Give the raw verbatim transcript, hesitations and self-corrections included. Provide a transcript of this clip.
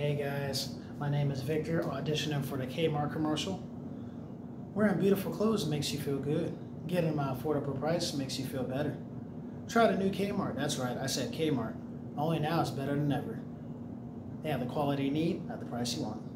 Hey guys, my name is Victor, auditioning for the K-Mart commercial. Wearing beautiful clothes makes you feel good. Getting my affordable price makes you feel better. Try the new K-Mart. That's right, I said K-Mart. Only now it's better than ever. They have the quality you need at the price you want.